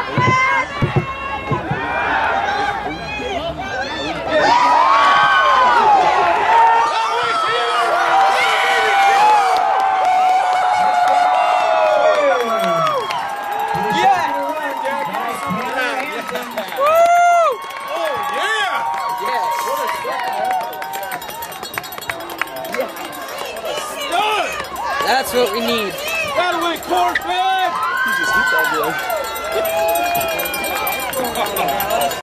That's what we need. Gotta win, Corn fan! He just hit that boy.